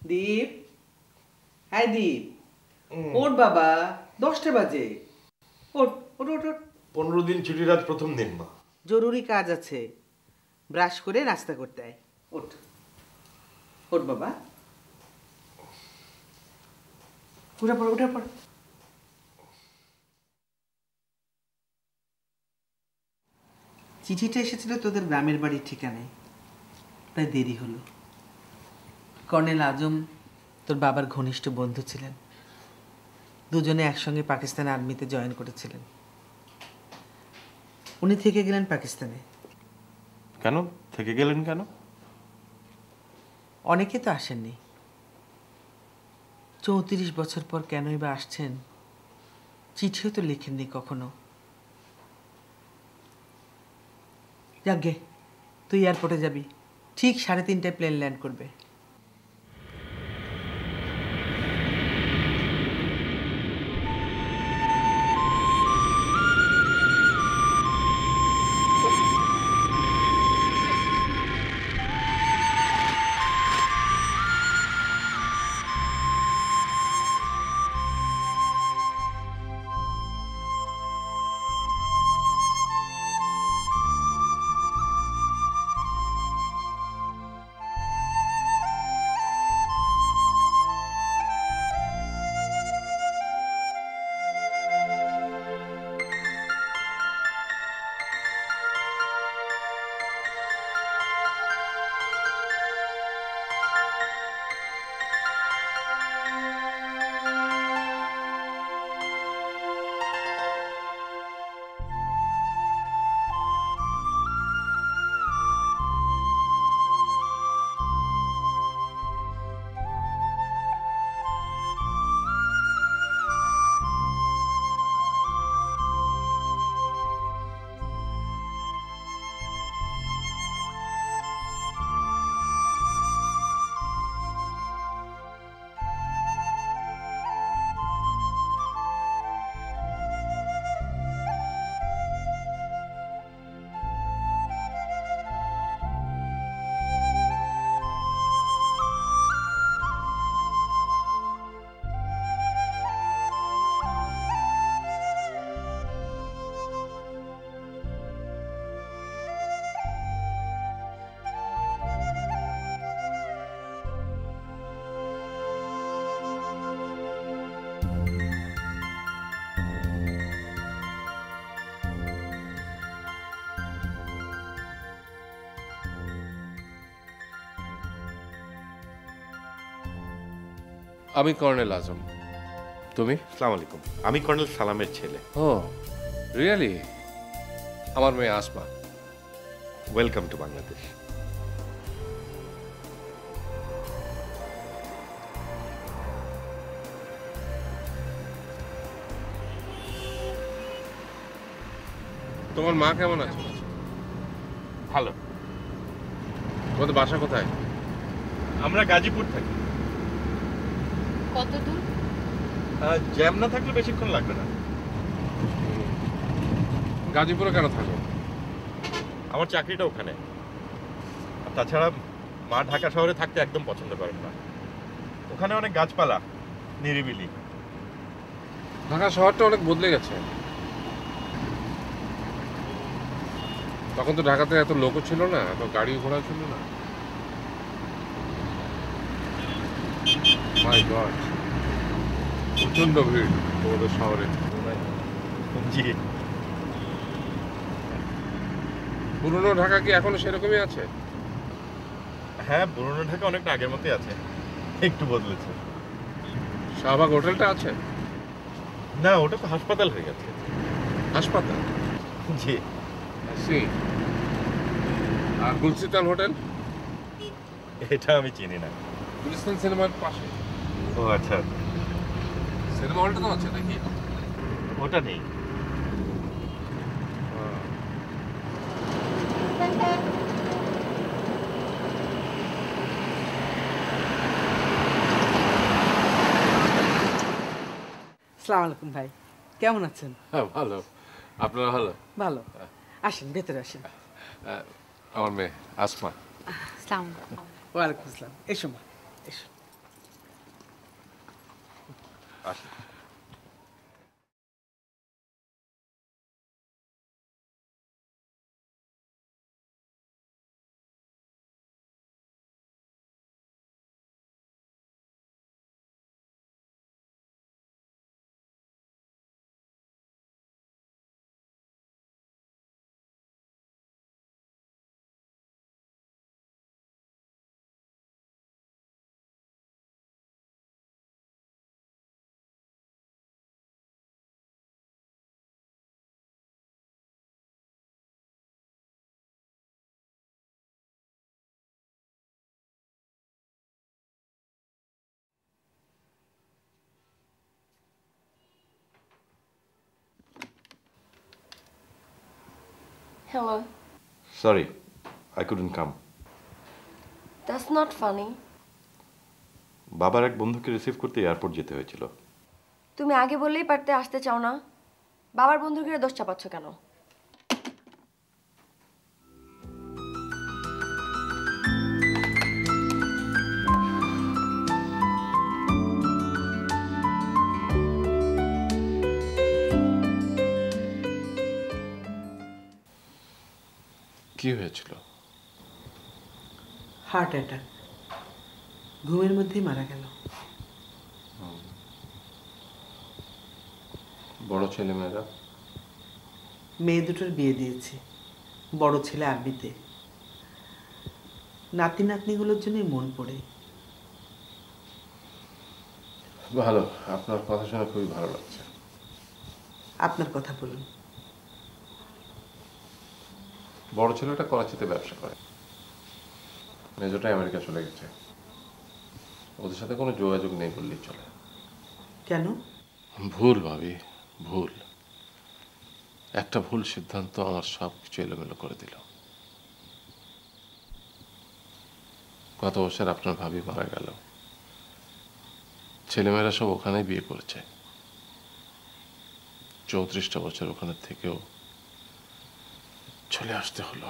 দীপ, হ্যাঁ দীপ, ওঠ বাবা, 10টা বাজে। ওঠ ওঠ ওঠ ওঠ। 15 দিন ছুটির আজ প্রথম দিন মা। জরুরি কাজ আছে, ব্রাশ করে নাস্তা করতে হয়। ওঠ ওঠ বাবা, উঠে পড় উঠে পড়। চিঠিটা এসেছিল তোদের গ্রামের বাড়ির ঠিকানায়, তাই দেরি হলো। কর্নেল আজম তোর বাবার ঘনিষ্ঠ বন্ধু ছিলেন, দুজনে একসঙ্গে পাকিস্তান আর্মিতে জয়েন করেছিলেন। উনি থেকে গেলেন পাকিস্তানে। কেন থেকে গেলেন কেন? অনেকে তো আসেননি। 34 বছর পর কেনই বা আসছেন, চিঠিও তো লিখেননি কখনো। যাকগে, তুই এয়ারপোর্টে যাবি, ঠিক 3:30টায় প্লেন ল্যান্ড করবে। আমি কর্নেল আজম, তুমি? আসসালামু আলাইকুম, আমি কর্নেল সালামের ছেলে। Oh really? আমার মেয়ে আসমা। Welcome to Bangladesh. তোমার মা কেমন আছে? ভালো। তোমাদের বাসা কোথায়? আমরা গাজীপুর থাকি। কত দূর? জ্যাম না থাকলে বেশিক্ষণ লাগবে না। গাজীপুরে কেন থাকো? আমার চাকরিটা ওখানে। আর তাছাড়া মা ঢাকা শহরে থাকতে একদম পছন্দ করেন না। ওখানে অনেক গাছপালা, নিরিবিলি। ঢাকা শহরটা অনেক বদলে গেছে। তখন তো ঢাকাতে এত লোকও ছিল না, এত গাড়ি ঘোড়া ছিল না। মাই গড, প্রচন্ড ভিড় তোমাদের শহরে। জি। পুরনো ঢাকা কি এখনো সেরকমই আছে? হ্যাঁ, পুরনো ঢাকা অনেকটা আগের মতোই আছে, একটু বদলেছে। শাহবাগ হোটেলটা আছে? না, ওটা তো হাসপাতাল হয়ে গেছে। হাসপাতাল? জি। আর গুলশিতান হোটেল? এটা আমি চিনি না। গুলিস্তান সিনেমার পাশে। ও আচ্ছা। সিনেমা হলটা তো আছে নাকি? ওটা নেই। আসসালামু আলাইকুম ভাই, কেমন আছেন? হ্যাঁ ভালো। আপনারা ভালো? ভালো। আসেন, ভেতরে আসেন। আমার মেয়ে আসমা। আসসালামু আলাইকুম। ওয়ালাইকুম আসসালাম। এসো মা, এসো। আসি। Hello. Sorry, I couldn't come. That's not funny. বাবার এক বন্ধুকে রিসিভ করতে এয়ারপোর্ট যেতে হয়েছিল। তুমি আগে বললেই পারতে, আসতে চাও না? বাবার বন্ধুর ঘিরে দোষ চাপাচ্ছ কেন? কি হয়েছিল? হার্ট অ্যাটাক, ঘুমের মধ্যেই মারা গেল। বড় ছেলে মেয়েরা? মেয়ে দুটোর বিয়ে দিয়েছি, বড় ছেলে আরবিতে। নাতি নাতনিগুলোর জন্যই মন পড়ে। ভালো, আপনার কথা শুনে খুবই ভালো লাগছে। আপনার কথা বলুন। বড় ছেলেটা করাচিতে ব্যবসা করে, মেজোটা আমেরিকা চলে গেছে। ওদের সাথে কোনো যোগাযোগ নেই বললেই চলে। কেন? ভুল ভাবি, ভুল। একটা ভুল সিদ্ধান্ত আমার সব কিছু এলোমেলো করে দিল। গত বছর আপনার ভাবি মারা গেল, ছেলেমেয়েরা সব ওখানেই বিয়ে করেছে। 34টা বছর ওখানে থেকেও চলে আসতে হলো।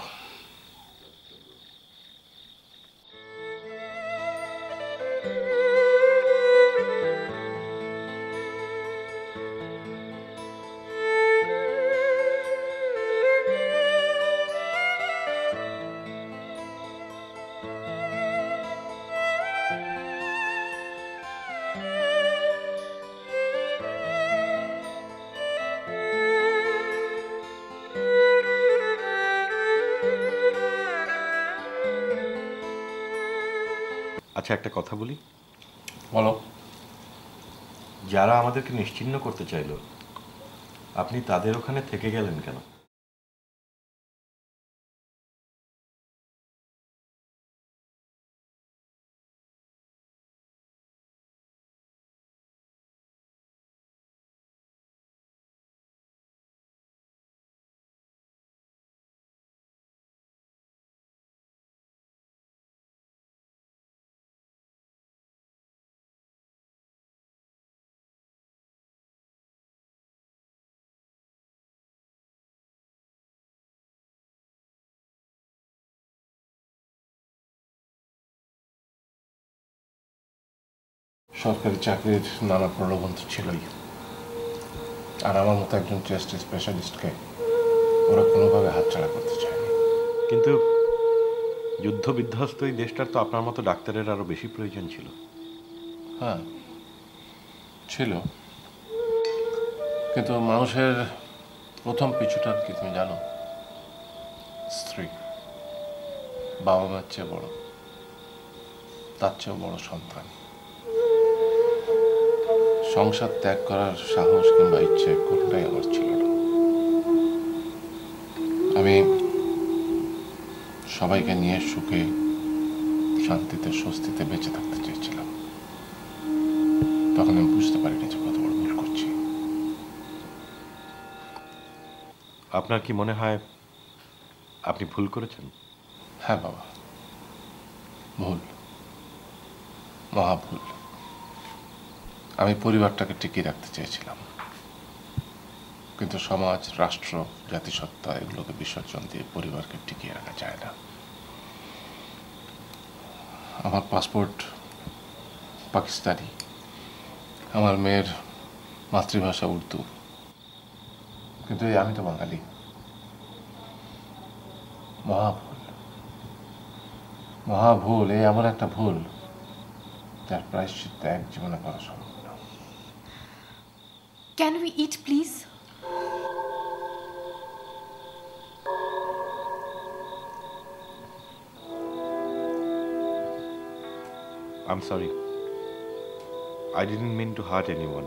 আচ্ছা, একটা কথা বলি। বলো। যারা আমাদেরকে নিশ্চিহ্ন করতে চাইলো, আপনি তাদের ওখানে থেকে গেলেন কেন? সরকারি চাকরির নানা প্রলোভন তো ছিলই, আর আমার মতো একজন চেস্ট স্পেশালিস্টকে ওরা কোনোভাবে হাতছাড়া করতে চায়নি। কিন্তু যুদ্ধ বিধ্বস্ত এই দেশটার তো আপনার মতো ডাক্তারের আরো বেশি প্রয়োজন ছিল। হ্যাঁ ছিল, কিন্তু মানুষের প্রথম পিছুটান কি তুমি জানো? স্ত্রী। বাবা মার চেয়ে বড়, তার চেয়েও বড় সন্তান। সংসার ত্যাগ করার সাহস কিংবা ইচ্ছে কোনটাই আমার ছিল না। আমি সবাইকে নিয়ে সুখে শান্তিতে স্বস্তিতে বেঁচে থাকতে চেয়েছিলাম। তখন আমি বুঝতে পারিনি যে কত বড় ভুল করছি। আপনার কি মনে হয় আপনি ভুল করেছেন? হ্যাঁ বাবা, ভুল, মহা ভুল। আমি পরিবারটাকে টিকিয়ে রাখতে চেয়েছিলাম, কিন্তু সমাজ, রাষ্ট্র, জাতিসত্তা এগুলোকে বিসর্জন দিয়ে পরিবারকে টিকিয়ে রাখা যায় না। আমার পাসপোর্ট পাকিস্তানি, আমার মেয়ের মাতৃভাষা উর্দু, কিন্তু আমি তো বাঙালি। মহাভুল, মহাভুল। এই এমন একটা ভুল যার প্রায়শ্চিত্ত এক জীবনে করা সম্ভব না। Can we eat, please? I'm sorry. I didn't mean to hurt anyone.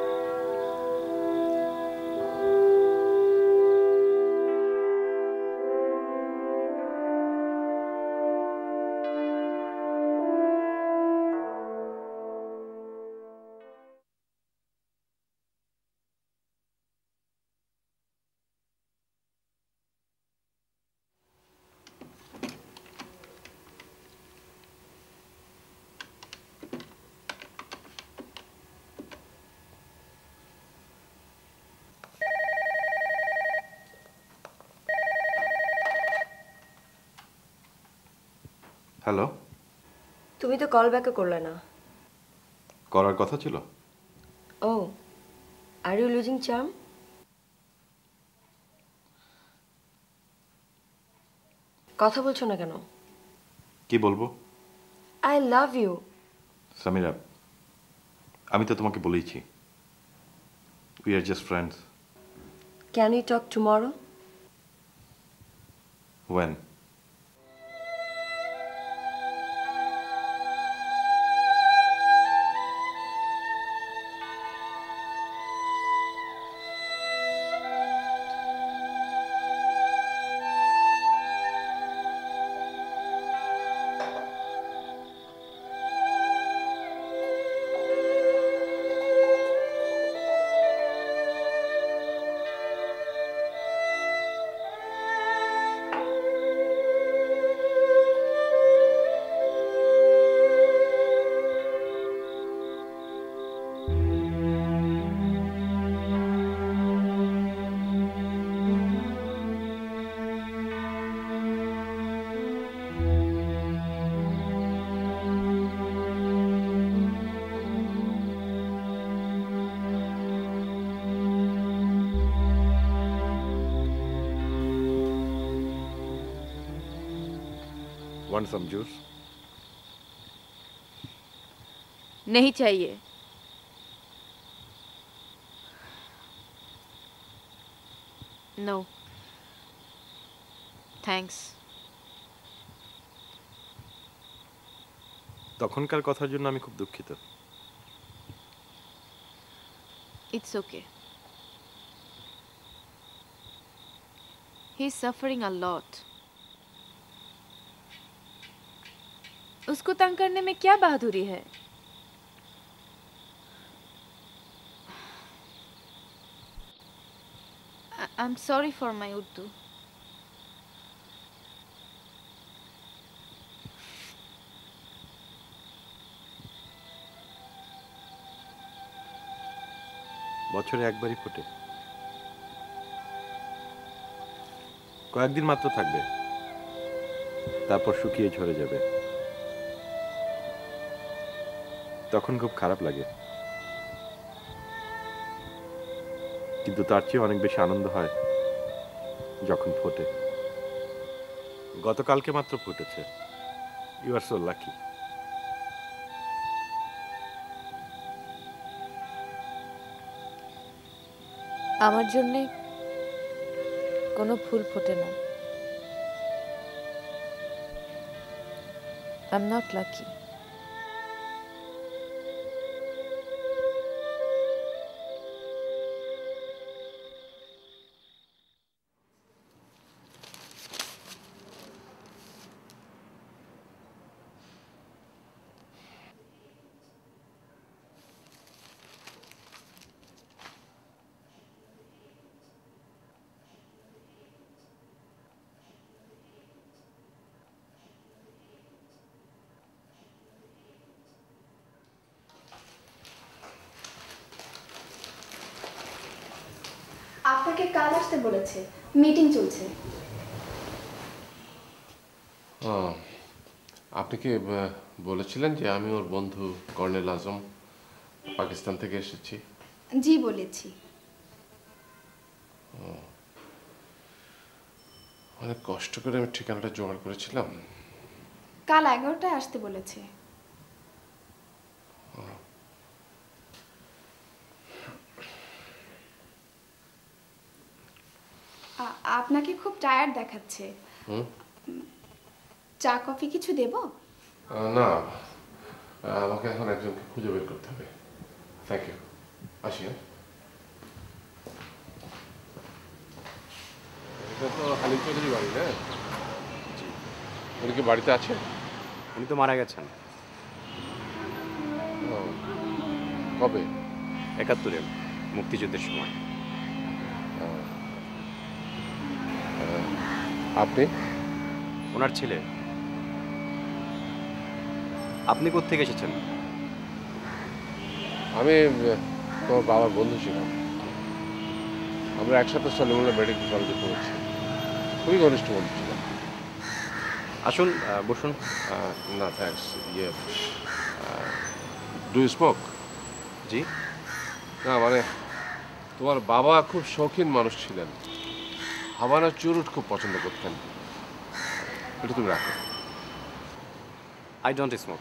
Hello, তুমি তো কল ব্যাকও করলে না। করার কথা ছিল। Oh, are you losing charm? কথা বলছো না কেন? কি বলবো? I love you. সামিরা, আমি তো তোমাকে বলেইছি, we are just friends. Can you talk tomorrow? When? Want some juice? नहीं चाहिए। No. Thanks. তখনকার কথার জন্য আমি খুব দুঃখিত। It's okay. He's suffering a lot. उसको तंग करने में क्या बहादुरी है? I'm sorry for my Urdu. বছরে একবারই ফোটে, কয়েকদিন মাত্র থাকবে, তারপর শুকিয়ে ঝরে যাবে। তখন খুব খারাপ লাগে, কিন্তু তার চেয়ে অনেক বেশি আনন্দ হয় যখন ফোটে। গতকালকে মাত্র ফুটেছে। You are so lucky. আমার জন্য কোনো ফুল ফোটে না। I'm not lucky. আপনাকে কাল আসতে বলেছে, মিটিং চলছে। আপনি কি বলেছিলেন যে আমি ওর বন্ধু কর্নেল আজম, পাকিস্তান থেকে এসেছি। জি বলেছি। অনেক কষ্ট করে আমি ঠিকানাটা জোগাড় করেছিলাম। কাল 11টায় আসতে বলেছে। আপনাকে খুব টায়ার্ড দেখাচ্ছে। চা কফি কিছু দেব? না, আমাকে এখন একজনকে খুঁজে বের করতে হবে। থ্যাংক ইউ, আসি। এটা তো হালিম চৌধুরী বাড়ি, না? উনি কি বাড়িতে আছে? উনি তো মারা গেছেন। কবে? 71-এ, মুক্তিযুদ্ধের সময়। আপনি? ওনার ছেলে। আপনি কোত্থেকে এসেছেন? আমি তোমার বাবার বন্ধু ছিলাম। আমরা একসাথে সলিমুল্লাহ মেডিকেল কলেজে পড়েছি, খুবই ঘনিষ্ঠ বন্ধু ছিলাম। আসুন, বসুন। না থ্যাংকস। Do you smoke? জি না, মানে তোমার বাবা খুব শৌখিন মানুষ ছিলেন, হাবানা চুরুট খুব পছন্দ করতেন। এটা তুমি রাখো। I don't smoke.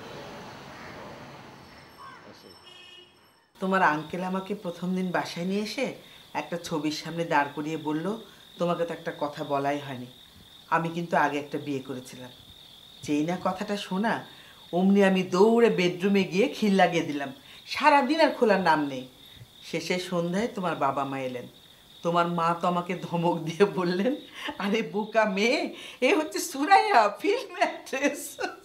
তোমার আঙ্কেল আমাকে প্রথম দিন বাসায় নিয়ে এসে একটা ছবির সামনে দাঁড় করিয়ে বলল, তোমাকে তো একটা কথা বলাই হয়নি, আমি কিন্তু আগে একটা বিয়ে করেছিলাম। যেই না কথাটা শোনা, অমনি আমি দৌড়ে বেডরুমে গিয়ে খিল লাগিয়ে দিলাম। সারাদিন আর খোলার নাম নেই। শেষে সন্ধ্যায় তোমার বাবা মা এলেন। তোমার মা তো আমাকে ধমক দিয়ে বললেন, আরে বোকা মেয়ে, এ হচ্ছে সুরাইয়া, ফিল্ম অ্যাক্ট্রেস।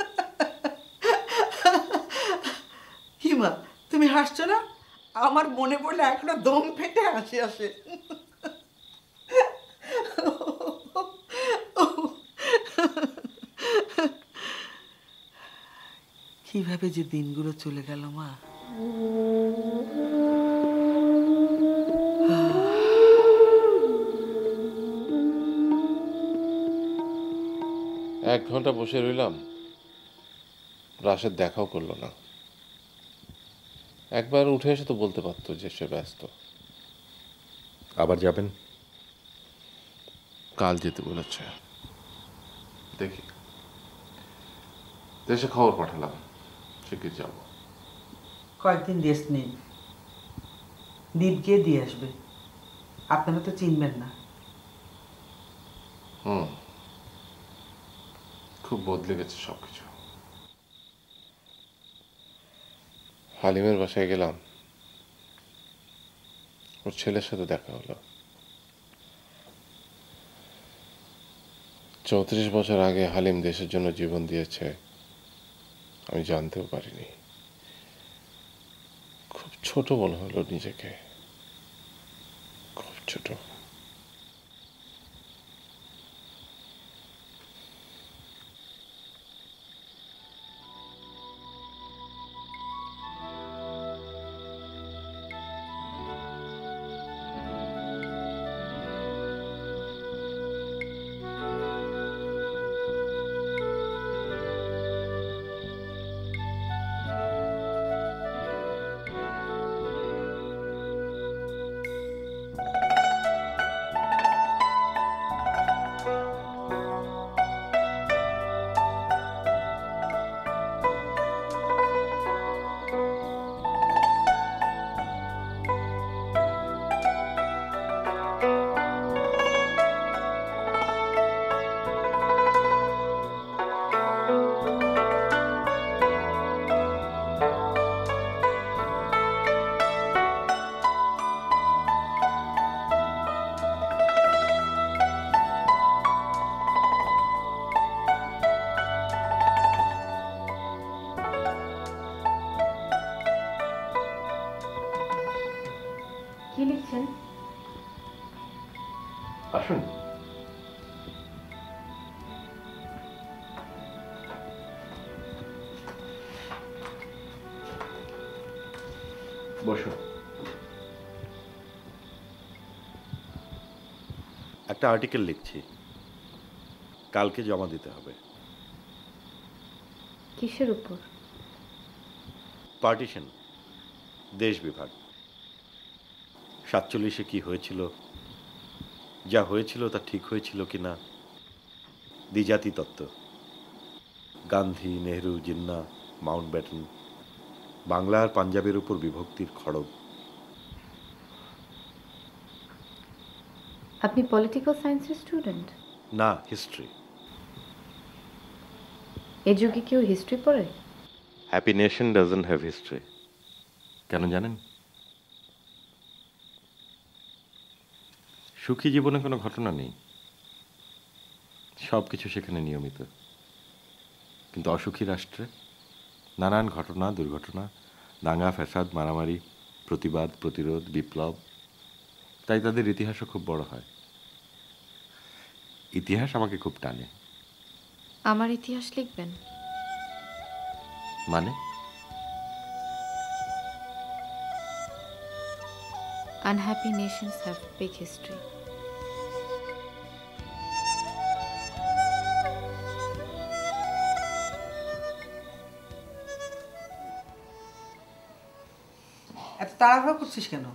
কি মা, তুমি হাসছো না? আমার মনে পড়লে এখনো দম ফেটে হাসি আসে। কিভাবে যে দিনগুলো চলে গেল মা। এক ঘন্টা বসে রইলাম, রাশেদ দেখাও করলো না। একবার উঠে এসে তো বলতে পারতো যে সে ব্যস্ত। আবার যাবেন? কাল যেতে বলেছে, দেখি। দেশে খবর পাঠালাম, শিগগির যাব। কয়েকদিন রেস্ট নিন, দ্বীপ গিয়ে দিয়ে আসবে। আপনারা তো চিনবেন না। খুব বদলে গেছে সবকিছু। হালিমের বাসায় গেলাম, ওর ছেলের সাথে দেখা হলো। 34 বছর আগে হালিম দেশের জন্য জীবন দিয়েছে, আমি জানতেও পারিনি। খুব ছোট মনে হলো নিজেকে, খুব ছোট। কি লিখছেন? আসুন। বসুন। একটা আর্টিকেল লিখছি, কালকে জমা দিতে হবে। কিসের উপর? পার্টিশন, দেশ বিভাগ। 47-এ কি হয়েছিল, যা হয়েছিল তা ঠিক হয়েছিল কিনা, দ্বিজাতি তত্ত্ব, গান্ধী, নেহরু, জিন্না, মাউন্টব্যাটেন, বাংলা আর পাঞ্জাবের উপর বিভক্তির খড়গ। আপনি পলিটিক্যাল সায়েন্সের স্টুডেন্ট? না, হিস্ট্রি। এই যুগে কেউ হিস্ট্রি পড়ে? Happy nation doesn't have history. কেন জানেন? সুখী জীবনে কোনো ঘটনা নেই, সব কিছু সেখানে নিয়মিত। কিন্তু অসুখী রাষ্ট্রে নানান ঘটনা, দুর্ঘটনা, দাঙ্গা, ফ্যাসাদ, মারামারি, প্রতিবাদ, প্রতিরোধ, বিপ্লব। তাই তাদের ইতিহাসও খুব বড় হয়। ইতিহাস আমাকে খুব টানে। আমার ইতিহাস লিখবেন? মানে? Unhappy nations have big history. এত তাড়াহুড়ো করছিস কেন?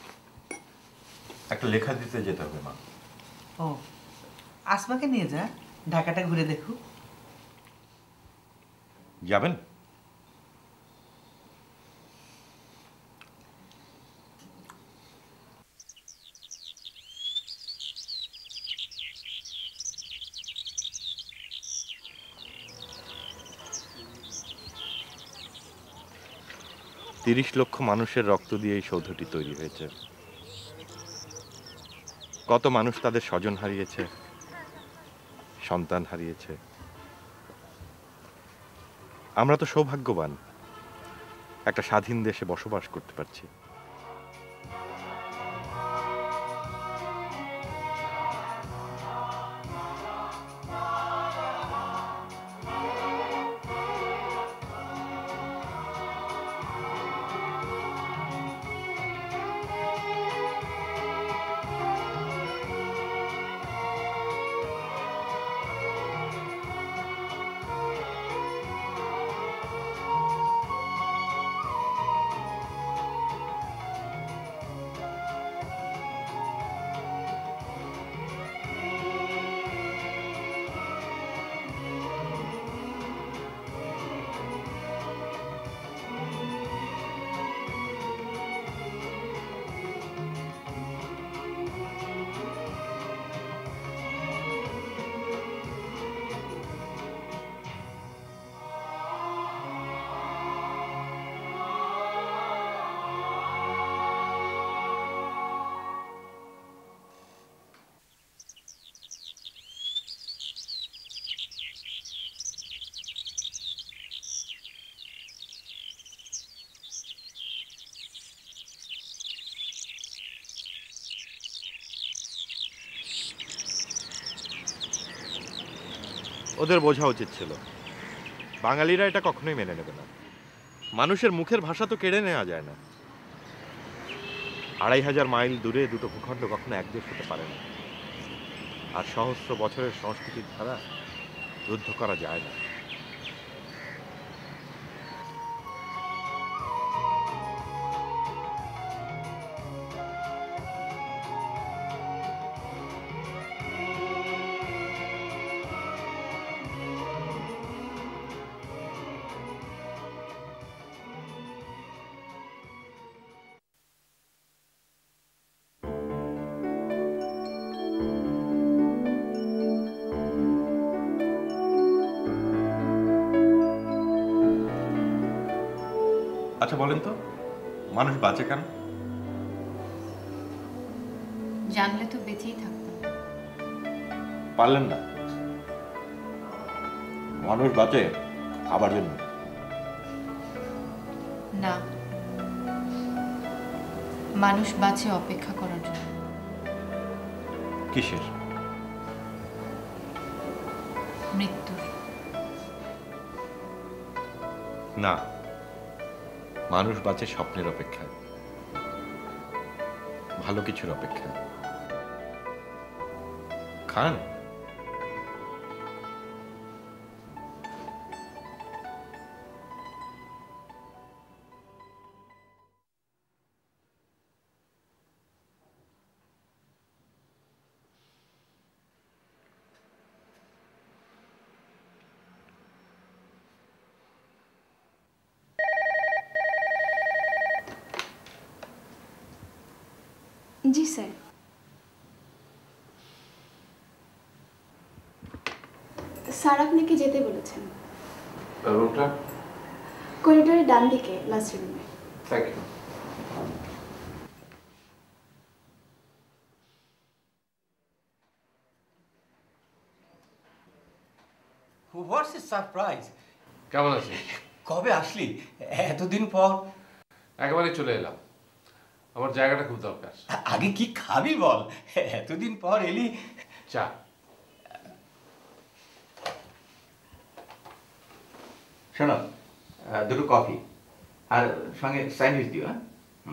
একটা লেখা দিতে যেতে হবে মা। ও, আসমাকে নিয়ে যা, ঢাকাটা ঘুরে দেখুক। যাবেন? 30 লক্ষ মানুষের রক্ত দিয়ে এই সৌধটি তৈরি হয়েছে। কত মানুষ তাদের স্বজন হারিয়েছে, সন্তান হারিয়েছে। আমরা তো সৌভাগ্যবান, একটা স্বাধীন দেশে বসবাস করতে পারছি। ওদের বোঝা উচিত ছিল, বাঙালিরা এটা কখনোই মেনে নেবে না। মানুষের মুখের ভাষা তো কেড়ে নেওয়া যায় না। 2500 মাইল দূরে দুটো ভূখণ্ড কখনো একদেশ হতে পারে না। আর সহস্র বছরের সংস্কৃতির ধারা রুদ্ধ করা যায় না। আচ্ছা বলেন তো, মানুষ বাঁচে কেন? জানলে তো বেঁচেই থাকতাম। পারলেন না। মানুষ বাঁচে খাবার জন্য না, মানুষ বাঁচে অপেক্ষা করার জন্য। কিসের? মৃত্যুর। না, মানুষ বাঁচে স্বপ্নের অপেক্ষায়, ভালো কিছুর অপেক্ষায়। খান। জি স্যার। স্যার আপনাকে যেতে বলেছেন। রুমটা করিডোরের ডান দিকে লাস্ট রুমে। Thank you. What's a surprise! কেমন আছিস? কবে আসলি? এতদিন পর। একেবারে চলে এলাম, আমার জায়গাটা খুব দরকার। আগে কি খাবি বল, এতদিন পর এলি। চা। শোনো, দুটো কফি আর সঙ্গে স্যান্ডউইচ দিও। হ্যাঁ,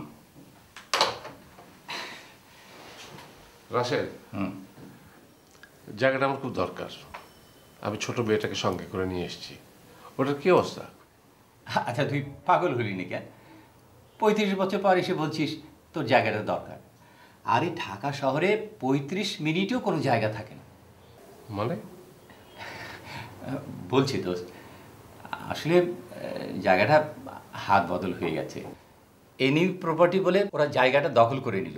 রাশেদ, জায়গাটা আমার খুব দরকার। আমি ছোট মেয়েটাকে সঙ্গে করে নিয়ে এসেছি, ওটার কি অবস্থা? আচ্ছা তুই পাগল হলি নি কেন? 35 বছর পর এসে বলছিস তোর জায়গাটা দরকার। আরে ঢাকা শহরে 35 মিনিটেও কোনো জায়গা থাকে না। মানে? বলছি দোস্ত, আসলে জায়গাটা হাত বদল হয়ে গেছে। এনি প্রপার্টি বলে ওরা জায়গাটা দখল করে নিল।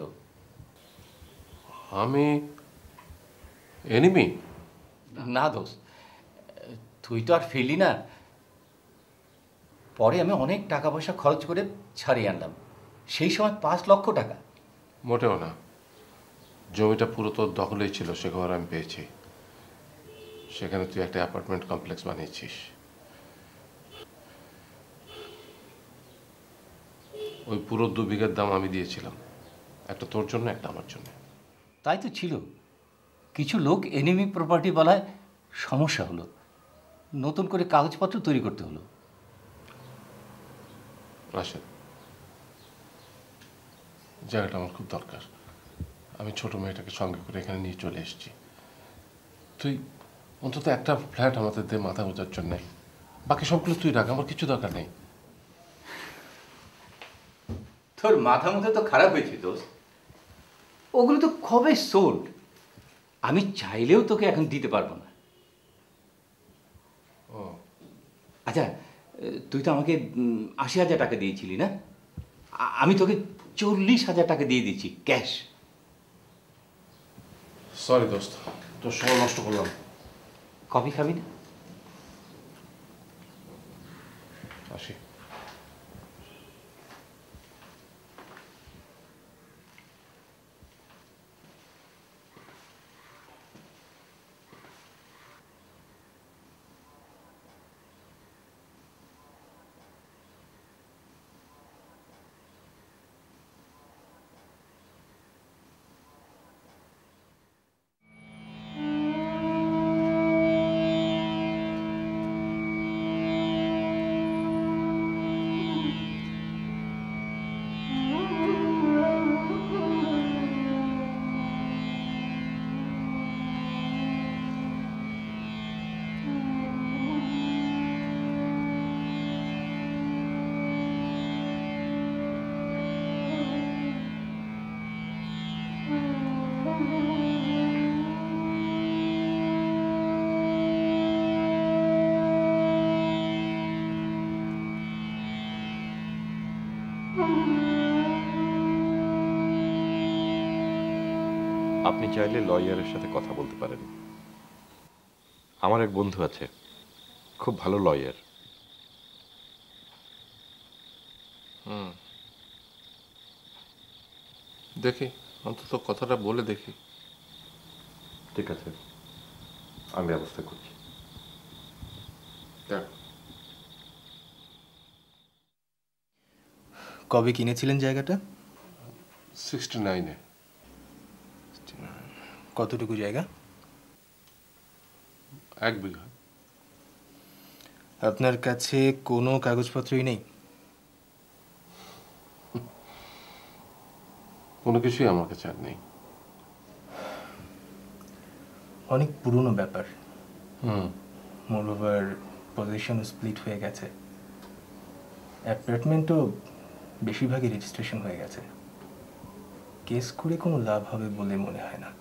আমি এনিমি? না দোস্ত, তুই তো আর ফেললি না। পরে আমি অনেক টাকা পয়সা খরচ করে ছাড়িয়ে আনলাম, সেই সময় 5 লক্ষ টাকা। মোটেও না, জমিটা পুরো তোর দখলেই ছিল, সে ঘর আমি পেয়েছি। সেখানে তুই একটা অ্যাপার্টমেন্ট কমপ্লেক্স বানিয়েছিস। ওই পুরো 2 বিঘার দাম আমি দিয়েছিলাম, একটা তোর জন্য, একটা আমার জন্য। তাই তো ছিল, কিছু লোক এনিমি প্রপার্টি বলায় সমস্যা হলো, নতুন করে কাগজপত্র তৈরি করতে হলো। রাশেদ, জায়গাটা আমার খুব দরকার। আমি ছোট মেয়েটাকে সঙ্গে করে এখানে নিয়ে চলে এসেছি। তুই অন্তত একটা ফ্ল্যাট আমাদের দিয়ে মাথা গোজার জন্য, বাকি সবগুলো তুই রাখ, আমার কিছু দরকার নেই। তোর মাথা মতো তো খারাপ হয়েছে দোস্ত, ওগুলো তো কবে সোল্ড। আমি চাইলেও তোকে এখন দিতে পারবো না। ও আচ্ছা, তুই তো আমাকে 80,000 টাকা দিয়েছিলি না? আমি তোকে 40,000 টাকা দিয়ে দিচ্ছি ক্যাশ। সরি দোস্ত, তোর সময় নষ্ট করলাম। কফি খাবি না? আসি। আপনি চাইলে লয়ারের সাথে কথা বলতে পারেন। আমার এক বন্ধু আছে, খুব ভালো লয়ার। দেখি, অন্তত কথাটা বলে দেখি। ঠিক আছে, আমি ব্যবস্থা করছি। দেখ, কবে কিনেছিলেন জায়গাটা? 69-এ। কতটুকু জায়গা? 1 বিঘা। আপনার কাছে কোনো কাগজপত্রই নেই? কোনো কিছুই আমার কাছে আর নেই। অনেক পুরনো ব্যাপার। মোরওভার পজিশন স্প্লিট হয়ে গেছে, অ্যাপার্টমেন্টও বেশিরভাগই রেজিস্ট্রেশন হয়ে গেছে। কেস করে কোনো লাভ হবে বলে মনে হয় না।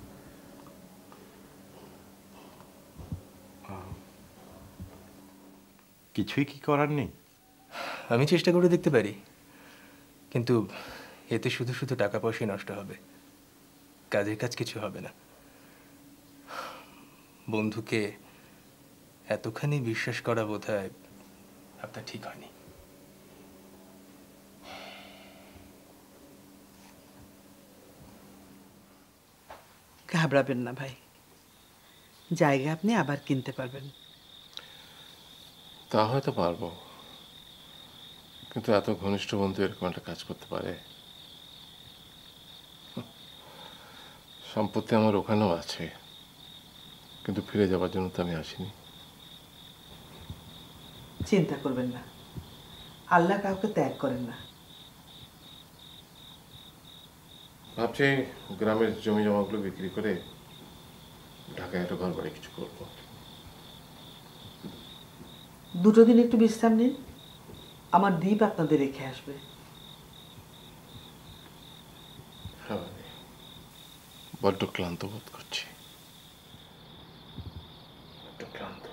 কিছুই কি করার নেই? আমি চেষ্টা করে দেখতে পারি, কিন্তু এতে শুধু শুধু টাকা পয়সাই নষ্ট হবে। কাজের কাজ কিছু হবে না। বন্ধুকে এতখানি বিশ্বাস করা বোধহয় আপনার ঠিক হয়নি। ঘাবড়াবেন না ভাই, জায়গা আপনি আবার কিনতে পারবেন। তা হয়তো পারবো, কিন্তু এত ঘনিষ্ঠ বন্ধু এরকম একটা কাজ করতে পারে? সম্পত্তি আমার ওখানেও আছে, কিন্তু ফিরে যাবার জন্য তো আমি আসিনি। চিন্তা করবেন না, আল্লাহ কাউকে ত্যাগ করেন না। ভাবছি গ্রামের জমি জমাগুলো বিক্রি করে ঢাকায় একটা ঘর বাড়ি কিছু করবো। 2 দিন একটু বিশ্রাম নিন, আমার দ্বীপ আপনাদের রেখে আসবে। হ্যাঁ, বড্ড ক্লান্ত বোধ করছি, বড্ড ক্লান্ত।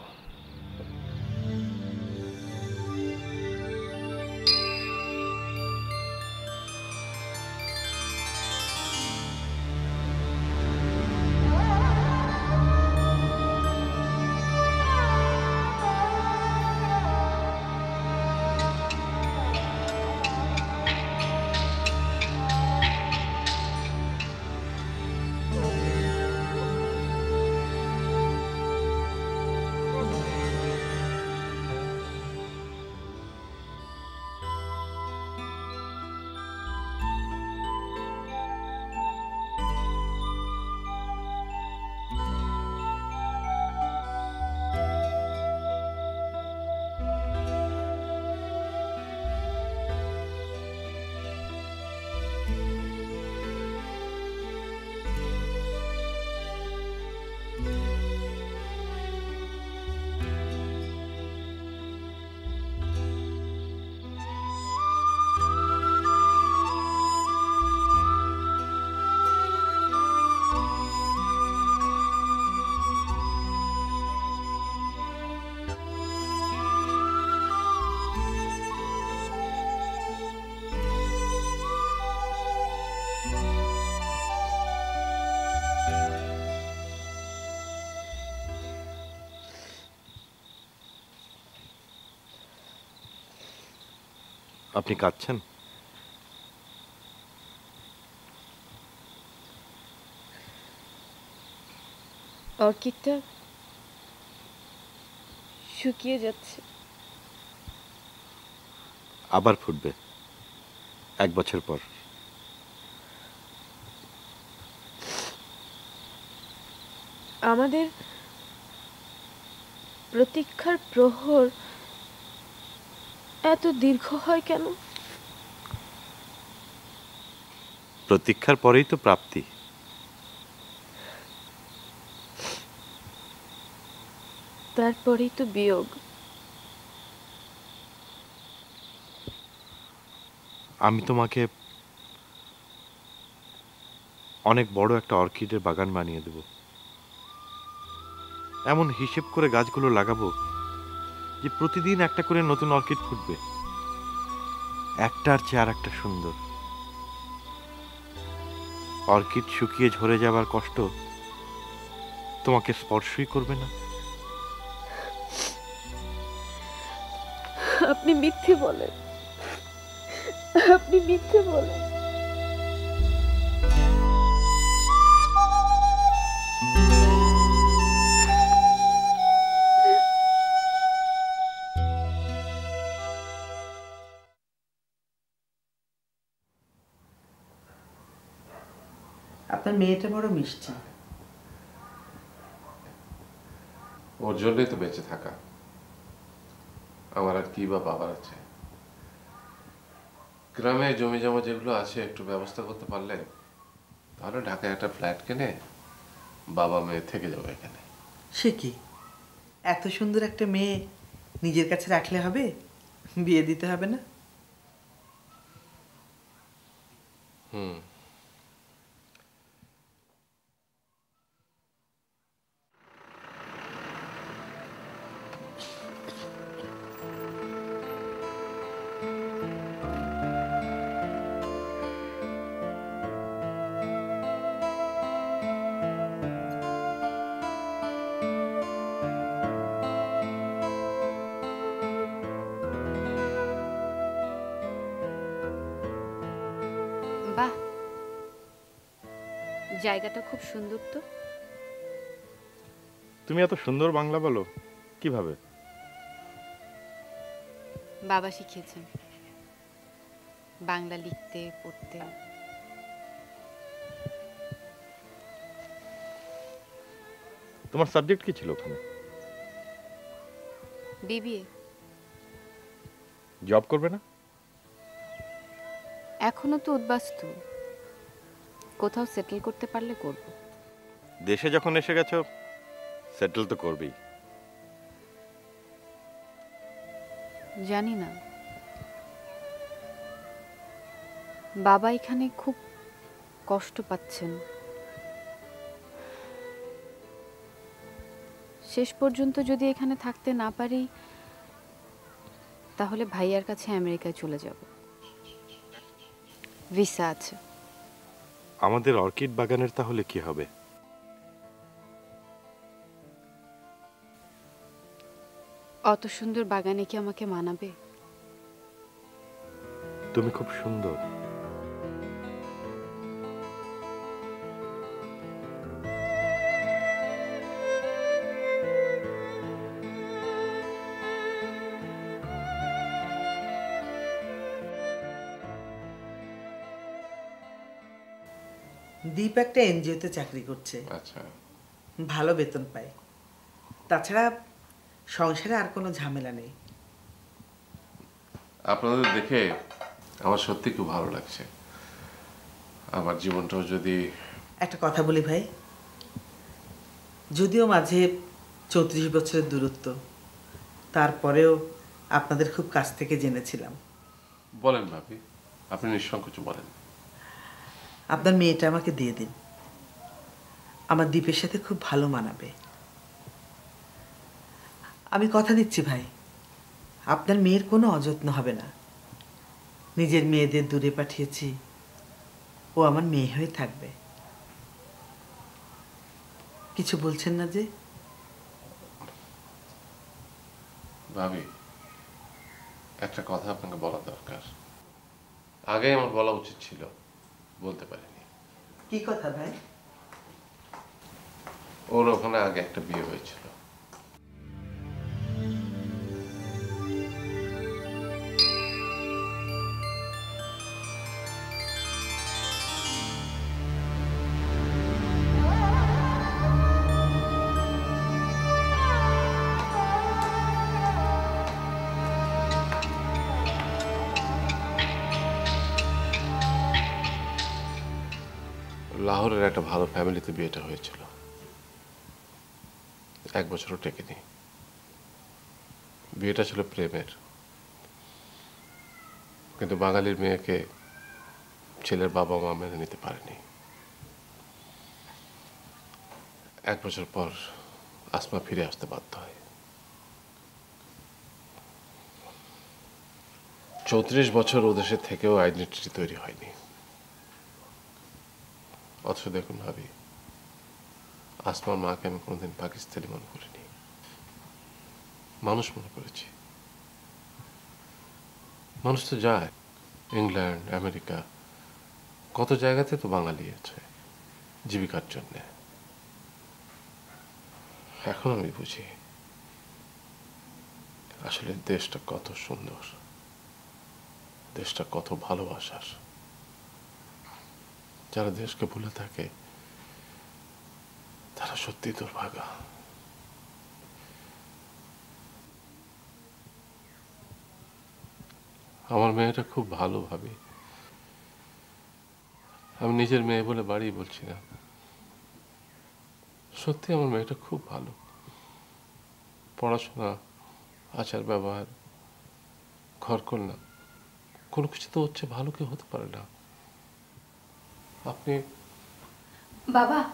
আপনি কাঁদছেন? অর্কিডটা শুকিয়ে যাচ্ছে। আবার ফুটবে 1 বছর পর। আমাদের প্রতীক্ষার প্রহর এত দীর্ঘ হয় কেন? প্রতীক্ষার পরেই তো প্রাপ্তি। তারপরেই তো বিয়োগ। আমি তোমাকে অনেক বড় একটা অর্কিডের বাগান বানিয়ে দেব। এমন হিসেব করে গাছগুলো লাগাবো যে প্রতিদিন একটা করে নতুন অর্কিড ফুটবে, একটার চেয়ে আর একটা সুন্দর। অর্কিড শুকিয়ে ঝরে যাবার কষ্ট তোমাকে স্পর্শই করবে না। আপনি মিথ্যে বলেন, আপনি মিথ্যে বলেন। আপনার মেয়েটা বড় মিষ্টি। ওর জন্যই তো বেঁচে থাকা। আমার আর কি বা বাবার আছে? গ্রামে জমি জমা যেগুলো আছে একটু ব্যবস্থা করতে পারলে তাহলে ঢাকায় একটা ফ্ল্যাট কিনে বাবা মেয়ে থেকে যাবে এখানে। সে কি, এত সুন্দর একটা মেয়ে নিজের কাছে রাখলে হবে? বিয়ে দিতে হবে না? হুম। জায়গাটা খুব সুন্দর তো। তুমি এত সুন্দর বাংলা বলো কিভাবে? বাবা শিখিয়েছেন বাংলা লিখতে পড়তে। তোমার সাবজেক্ট কি ছিল ওখানে? বিবিএ। জব করবে না? এখনো তো উদ্বাস্তু, কোথাও সেটেল করতে পারলে করব। দেশে যখন এসে গেছো সেটেল তো করবেই। জানি না, বাবা এখানে খুব কষ্ট পাচ্ছেন। শেষ পর্যন্ত যদি এখানে থাকতে না পারি তাহলে ভাইয়ার কাছে আমেরিকায় চলে যাব। ভিসা আছে। আমাদের অর্কিড বাগানের তাহলে কি হবে? অত সুন্দর বাগানে কি আমাকে মানাবে? তুমি খুব সুন্দর। দীপ একটা এনজিওতে চাকরি করছে, আচ্ছা, ভালো বেতন পায়। তাছাড়া সংসারে আর কোনো ঝামেলা নেই। আপনাদের দেখে আমার সত্যি খুব ভালো লাগছে। আমার জীবনটাও যদি... একটা কথা বলি ভাই, যদিও মাঝে 34 বছরের দূরত্ব, তারপরেও আপনাদের খুব কাছ থেকে জেনেছিলাম। বলেন ভাবি, আপনি নিঃসংকোচ বলেন। আপনার মেয়েটা আমাকে দিয়ে দিন, আমার দীপের সাথে খুব ভালো মানাবে। আমি কথা দিচ্ছি ভাই, আপনার মেয়ের কোনো অযত্ন হবে না। নিজের মেয়েদের দূরে পাঠিয়েছি, ও আমার মেয়ে হয়ে থাকবে। কিছু বলছেন না যে? ভাবি, একটা কথা আপনাকে বলা দরকার। আগে আমার বলা উচিত ছিল, বলতে পারিনি। কি কথা ভাই? ওর ওখানে আগে একটা বিয়ে হয়েছিল। লাহোরের একটা ভালো ফ্যামিলিতে বিয়েটা হয়েছিল, 1 বছরও টেকেনি। বিয়েটা ছিল প্রেমের, কিন্তু বাঙালির মেয়েকে ছেলের বাবা মা মেনে নিতে পারেনি। 1 বছর পর আসমা ফিরে আসতে বাধ্য হয়। 34 বছর ও দেশে থেকেও আইডেন্টিটি তৈরি হয়নি। অথচ দেখুন ভাবি, আসমার মাকে আমি কোনোদিন পাকিস্তানি মনে করিনি, মানুষ মনে করেছি। মানুষ তো যায় ইংল্যান্ড, আমেরিকা, কত জায়গাতে তো বাঙালি আছে জীবিকার জন্য। এখন আমি বুঝি আসলে দেশটা কত সুন্দর, দেশটা কত ভালোবাসার। যারা দেশকে ভুলে থাকে তারা সত্যি দুর্ভাগা। আমার মেয়েটা খুব ভালো ভাবি, আমি নিজের মেয়ে বলে বাড়ি বলছি না, সত্যি আমার মেয়েটা খুব ভালো। পড়াশোনা, আচার ব্যবহার, ঘরকন্না, কোনো কিছু তো হচ্ছে ভালো কেউ হতে পারে না। আপনি বাবা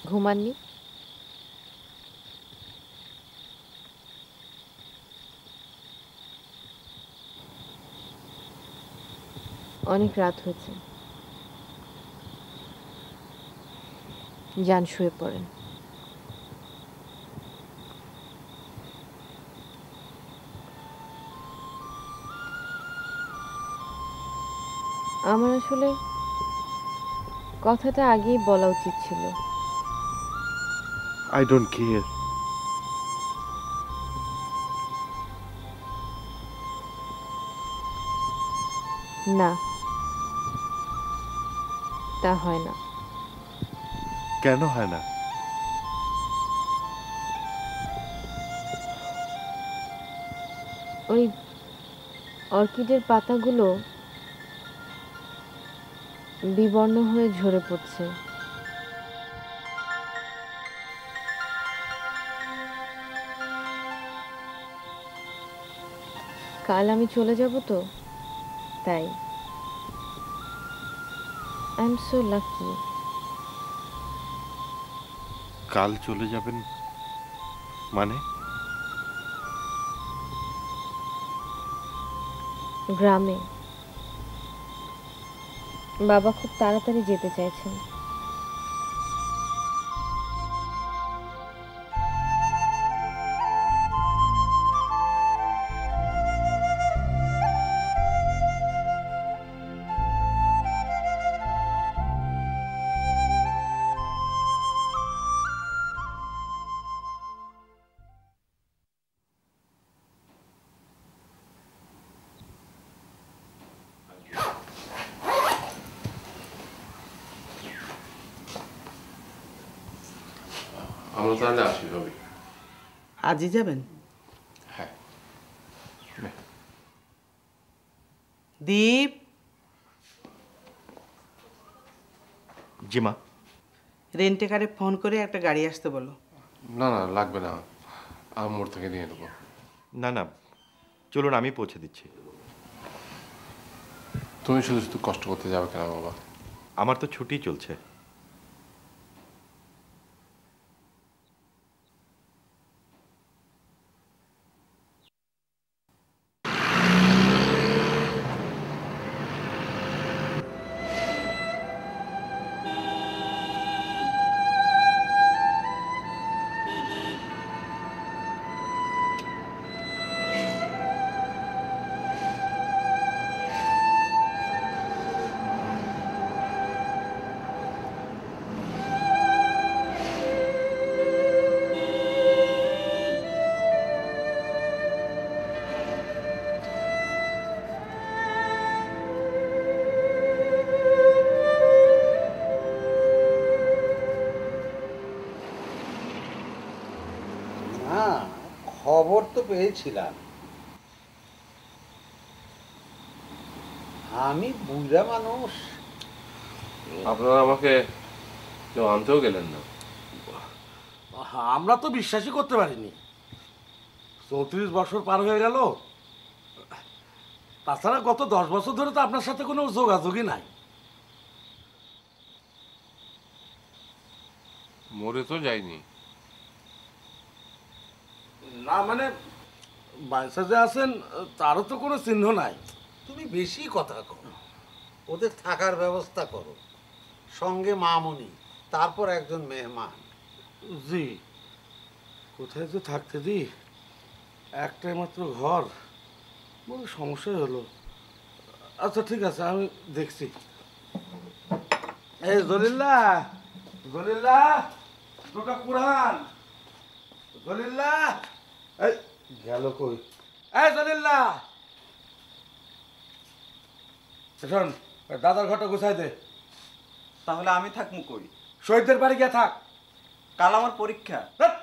ঘুমাননি? অনেক রাত হয়েছে, যান শুয়ে পড়েন। আমার আসলে কথাটা আগেই বলা উচিত ছিল। I don't care. না, তা হয় না। কেন হয় না? ওই অর্কিডের পাতাগুলো বিবর্ণ হয়ে ঝরে পড়ছে। কাল আমি চলে যাব তো, তাই। I am so lucky. কাল চলে যাবেন মানে? গ্রামে বাবা খুব তাড়াতাড়ি যেতে চাইছেন। আমরা তাহলে আসি ভাবি। আজই যাবেন? হ্যাঁ। দীপ, জি মা। রেন্টেকারে ফোন করে একটা গাড়ি আসতে বলো। না না, লাগবে না, আমি মোড় থেকে নিয়ে নেবো। না না, চলুন আমি পৌঁছে দিচ্ছি। তুমি শুধু শুধু কষ্ট করতে যাবে কেন বাবা? আমার তো ছুটি চলছে। খবর তো পেয়েছিলাম, আমি বুড়া মানুষ। আপনারা আমাকে কেউ আনতেও গেলেন না। আমরা তো বিশ্বাসই করতে পারিনি। 34 বছর পার হয়ে গেল, তাছাড়া গত 10 বছর ধরে তো আপনার সাথে কোনো যোগাযোগই নাই। মরে তো যায়নি। না মানে বাইসা যে আছেন তারও তো কোনো চিহ্ন নাই। তুমি বেশি কথা করো, ওদের থাকার ব্যবস্থা করো, সঙ্গে মামুনি, তারপর একজন মেহমান। জি, কোথায় যে থাকতে দিই, একটাই মাত্র ঘর, বড় সমস্যাই হলো। আচ্ছা ঠিক আছে, আমি দেখছি। এই জলিল্লাহ, জলিল্লাহ, দুটো কুরআন। জলিল্লাহ, এই গেল কই? এই জলিল্লাহ, শোন, দাদার ঘরটা গুছাই দে। তাহলে আমি থাকবো কই? শহীদদের বাড়ি গিয়ে থাক। কাল আমার পরীক্ষা।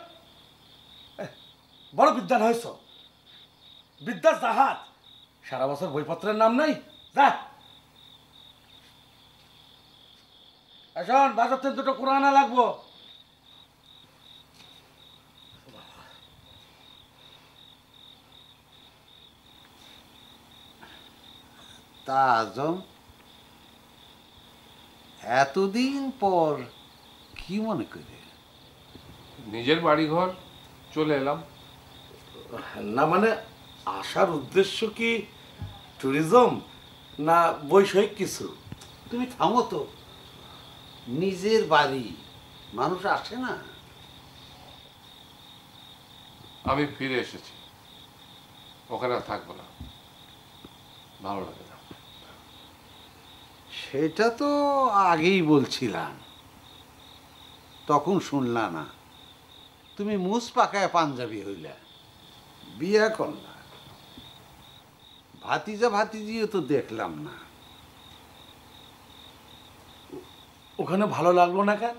বড় বিদ্যান হয়েছ, বিদ্যার জাহাজ, সারা বছর বইপত্রের নাম নাই। যা শোন, বাজার থেকে দুটো কোরআন আনা লাগবো। তা আজম, এতদিন পর কি মনে করে? নিজের বাড়ি ঘর চলে এলাম। না মানে আসার উদ্দেশ্য কি ট্যুরিজম না বৈষয়িক কিছু? তুমি থামো তো, নিজের বাড়ি মানুষ আসে না। আমি ফিরে এসেছি, ওখানে আর থাকবো না, ভালো লাগে না। সেটা তো আগেই বলছিলাম, তখন শুনলা না। তুমি মুস পাকায় পাঞ্জাবি হইলা, বিয়া করলা, ভাতিজা ভাতিজিও তো দেখলাম না। ওখানে ভালো লাগলো না কেন?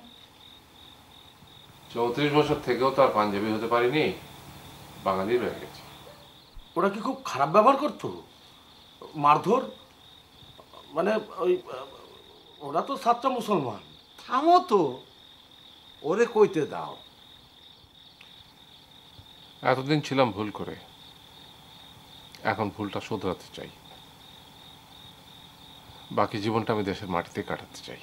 34 বছর থেকেও তো আর পাঞ্জাবি হতে পারিনি, বাঙালি রয়ে গেছে। ওরা কি খুব খারাপ ব্যবহার করতো, মারধর? মানে ওই ওরা তো সাচ্চা মুসলমান। থামো তো, ওরে কইতে দাও। এতদিন ছিলাম ভুল করে, এখন ভুলটা শোধরাতে চাই। বাকি জীবনটা আমি দেশের মাটিতে কাটাতে চাই।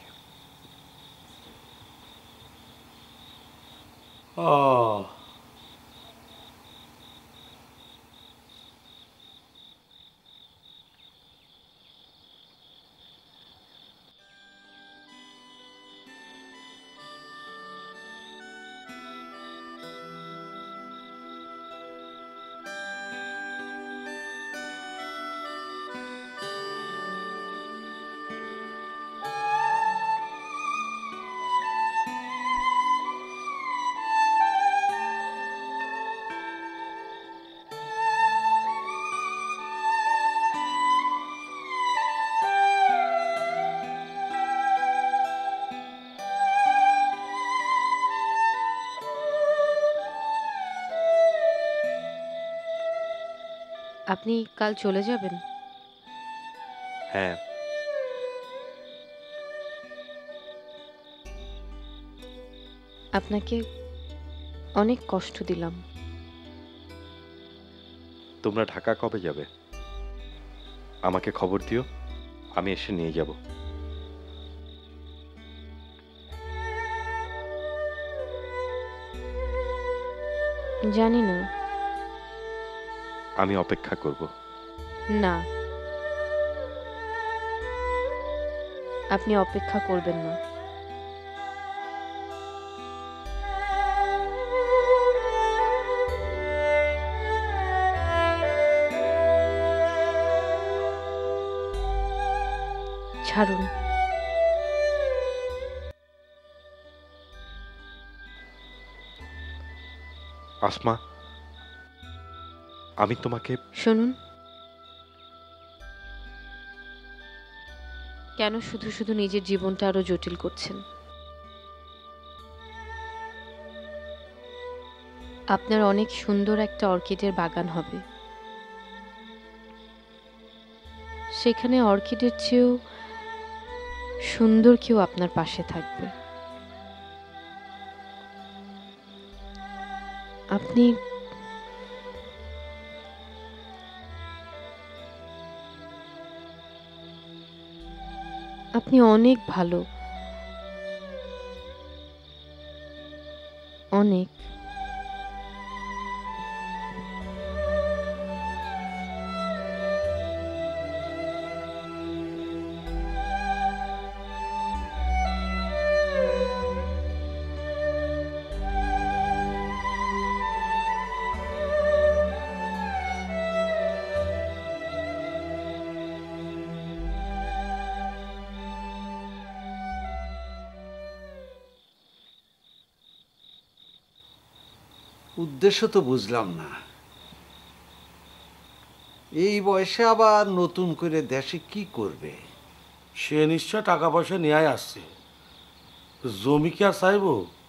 আপনি কাল চলে যাবেন? হ্যাঁ। আপনাকে অনেক কষ্ট দিলাম। তোমরা ঢাকা কবে যাবে? আমাকে খবর দিও, আমি এসে নিয়ে যাব। জানি না। আমি অপেক্ষা করব। না, আপনি অপেক্ষা করবেন না। ছাড়ুন। আসমা, আমি তোমাকে শুনুন, কেন শুধু শুধু নিজের জীবনটা আরো জটিল করছেন? আপনার অনেক সুন্দর একটা অর্কিডের বাগান হবে, সেখানে অর্কিডের চেয়েও সুন্দর কেউ আপনার পাশে থাকবে। আপনি আপনি অনেক ভালো, অনেক। উদ্দেশ্য তো বুঝলাম না। এই বয়সে আবার নতুন করে দেশে কি করবে? সে নিশ্চয় টাকা পয়সা নিয়ে আসছে, জমি কি আর চাইব?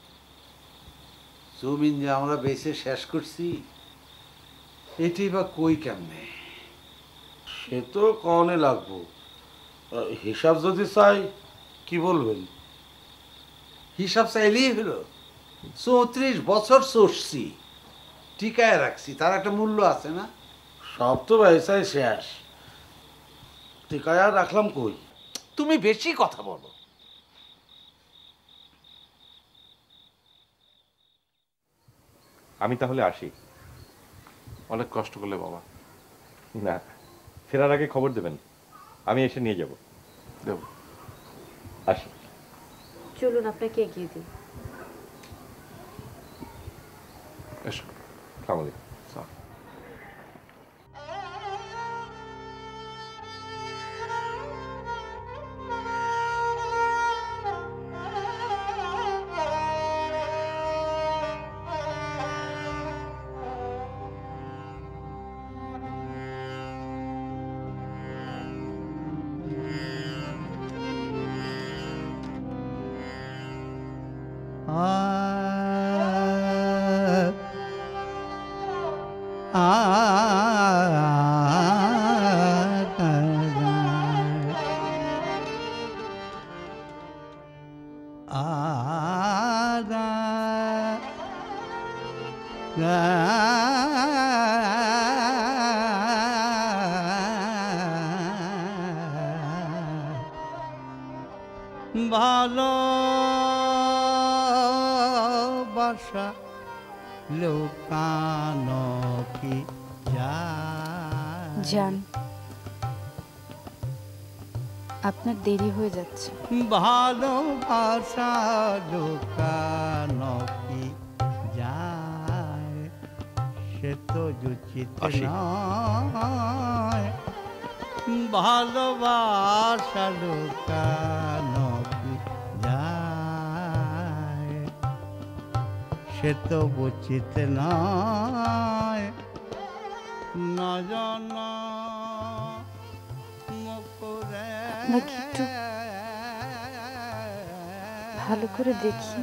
জমিন যে আমরা বেচে শেষ করছি, এটি বা কই কেমনে? সে তো কনে লাগবো। হিসাব যদি চাই কি বলবেন? হিসাব চাইলেই হলো। 34 বছর চড়ছি, টিকায় রাখছি, তার একটা মূল্য আছে না? সব তো ব্যবসায় শেষ, টিকায় আর রাখলাম কই? তুমি বেশি কথা বলো। আমি তাহলে আসি। অনেক কষ্ট করলে বাবা। না, ফেরার আগে খবর দেবেন, আমি এসে নিয়ে যাব। দেব। আসি। চলুন আপনাকে এগিয়ে দিই। এসো। আসসালামু আলাইকুম। ভালোবাসা লুকানো কি জান, আপনার দেরি হয়ে যাচ্ছে। ভালোবাসা লুকানো কি যায়, সে তো উচিত নয়। ভালোবাসা লুকানো কি যায়, সে তো উচিত নয়। না জানা আপনাকে একটু ভালো করে দেখি।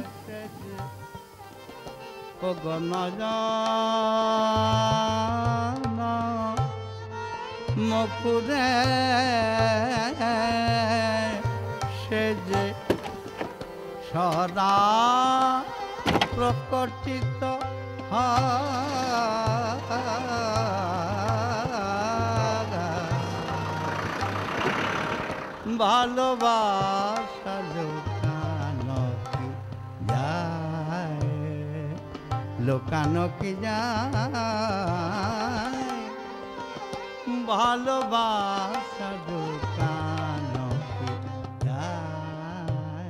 মকুরে সে যে সদা প্রকটিত ভালোবাসা লুকানো কি যায়, লুকানো কি যায়, ভালোবাসা লুকানো কি যায়।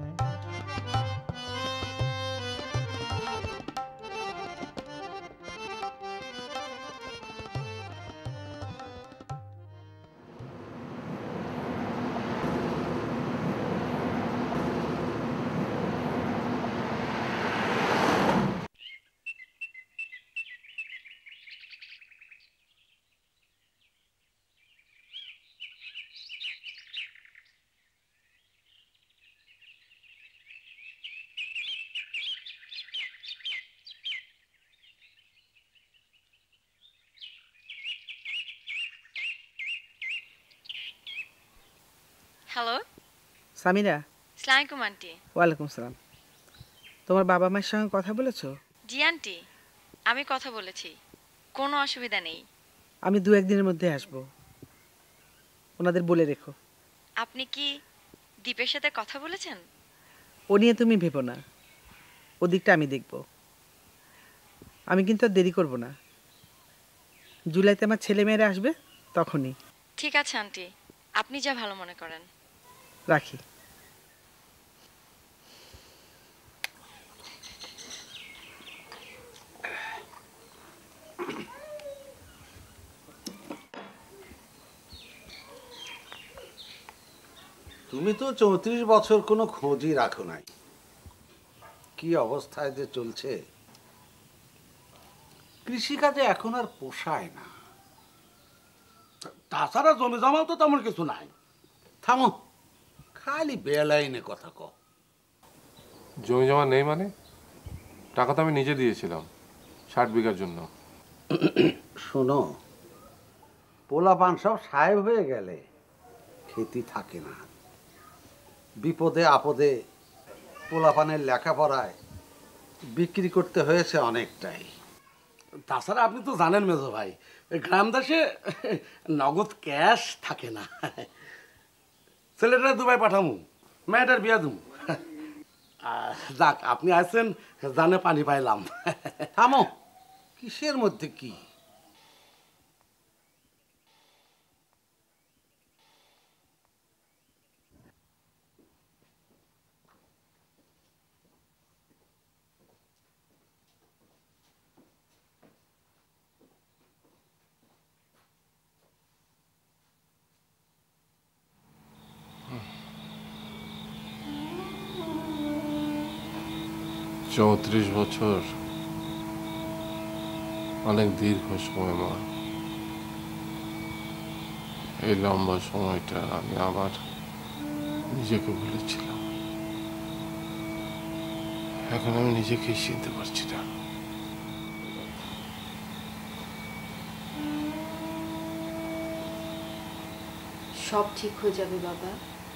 হ্যালো, সামিরা। আসসালামু আলাইকুম আন্টি। ওয়ালাইকুম সালাম। তোমার বাবা মায়ের সঙ্গে কথা বলেছো? জি আন্টি, আমি কথা বলেছি, কোনো অসুবিধা নেই। আমি 2-1 দিনের মধ্যে আসবো, ওনাদের বলে রেখো। আপনি কি দীপের সাথে কথা বলেছেন? ও নিয়ে তুমি ভেবো না, ওদিকটা আমি দেখব। আমি কিন্তু আর দেরি করব না, জুলাইতে আমার ছেলেমেয়েরা আসবে, তখনই। ঠিক আছে আন্টি, আপনি যা ভালো মনে করেন। রাখি। তুমি তো 34 বছর কোনো খোঁজই রাখো নাই, কি অবস্থায় যে চলছে। কৃষিকাজে এখন আর পোষায় না। তাছাড়া জমি জমাও তো তেমন কিছু নাই। থামো, খালি বেলাইনে কথা কও। জমি জমা নেই মানে? টাকা তো আমি নিজে দিয়েছিলাম 60 বিঘার জন্য। শোনো, পোলাপান সব সাহেব হয়ে গেলে খেতি থাকে না। বিপদে আপদে পোলাপানের লেখাপড়ায় বিক্রি করতে হয়েছে অনেকটাই। তাছাড়া আপনি তো জানেন মেজো ভাই, গ্রাম দেশে নগদ ক্যাশ থাকে না। ছেলেটা দুবাই পাঠামু, মেয়েটার বিয়া দেবো। যাক আপনি আছেন জানে পানি পাইলাম। থামো, কিসের মধ্যে কি? চৌত্রিশ বছর অনেক দীর্ঘ সময় মা। এই লম্বা সময়টা আমি আবার নিজেকে ভুলেছিলাম। এখন আমি নিজেকেই চিনতে পারছি না। সব ঠিক হয়ে যাবে বাবা।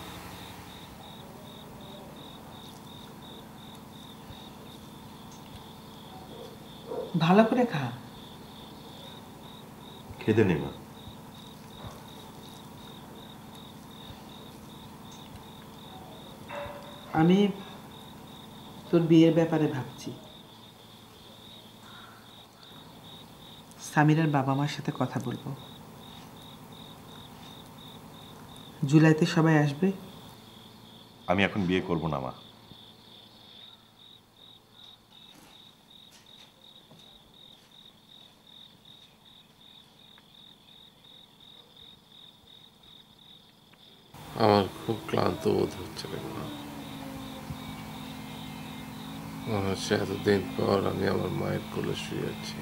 ভালো করে খা। খেতে নেই মা। আমি তোর বিয়ের ব্যাপারে ভাবছি। সামিরার বাবা মার সাথে কথা বলবো। জুলাইতে সবাই আসবে। আমি এখন বিয়ে করব না মা। আমার খুব ক্লান্ত বোধ হচ্ছে রে মা। মনে হচ্ছে এতদিন পর আমি আমার মায়ের কোলে শুয়ে আছি।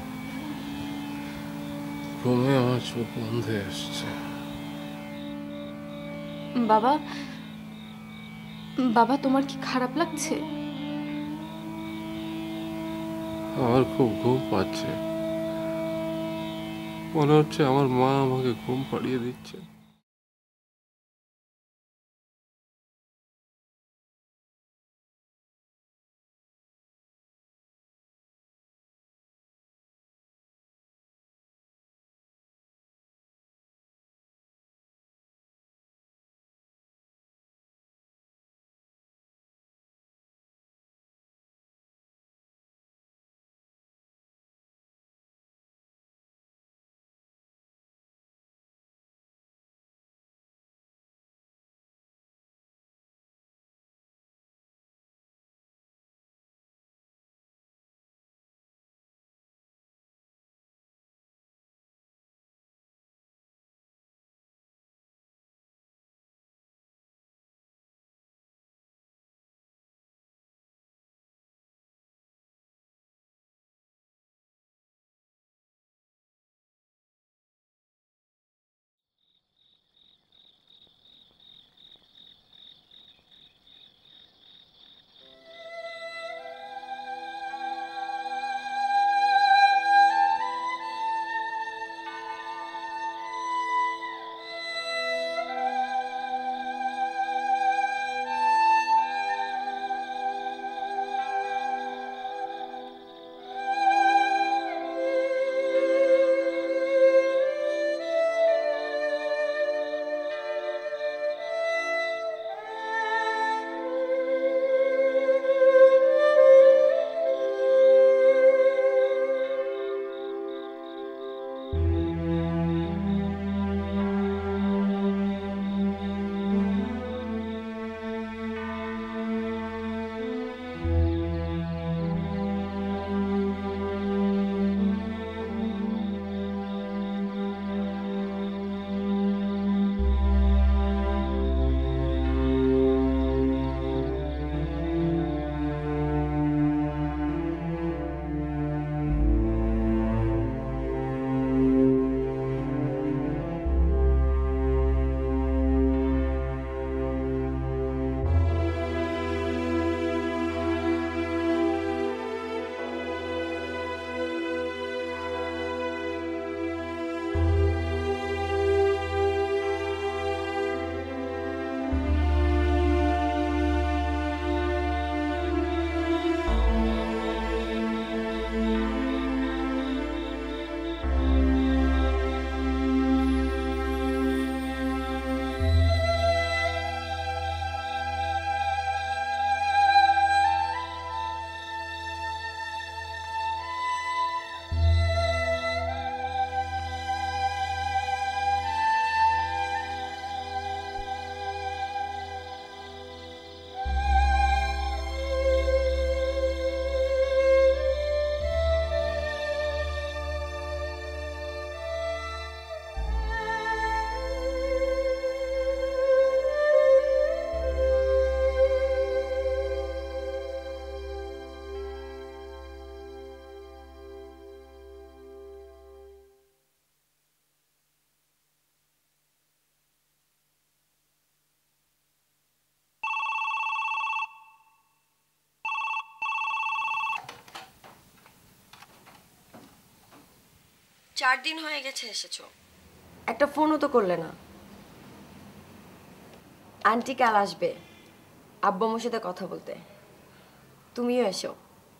ঘুমে আমার চোখ বন্ধ হয়ে আসছে। বাবা, বাবা তোমার কি খারাপ লাগছে? আমার খুব ঘুম পাচ্ছে। মনে হচ্ছে আমার মা আমাকে ঘুম পাড়িয়ে দিচ্ছে। 4 দিন হয়ে গেছে এসেছো, একটা ফোনও তো করলে না। আন্টি কাল আসবে আব্বু আম্মুর সাথে কথা বলতে, তুমিও এসো।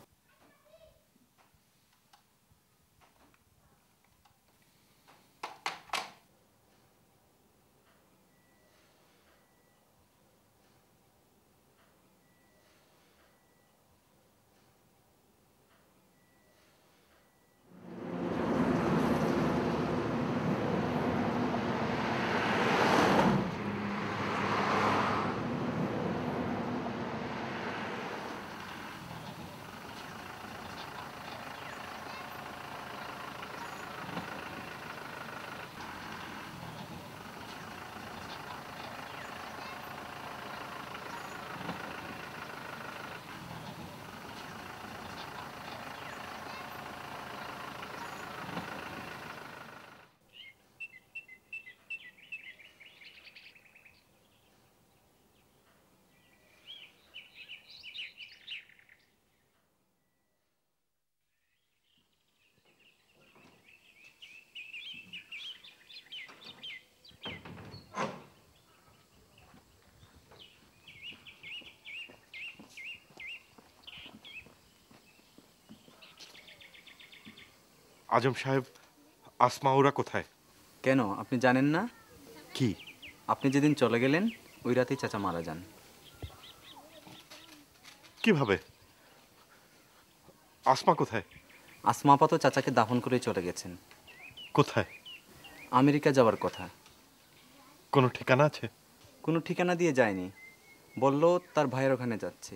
আজম সাহেব, আসমা ওরা কোথায়? কেন আপনি জানেন না? কি? আপনি যেদিন চলে গেলেন ওই রাতেই চাচা মারা যান। কিভাবে? আসমা কোথায়? আসমা আপাতত চাচাকে দাফন করে চলে গেছেন। কোথায়? আমেরিকা যাওয়ার কথা। কোনো ঠিকানা আছে? কোনো ঠিকানা দিয়ে যায়নি, বলল তার ভাইয়ের ওখানে যাচ্ছে।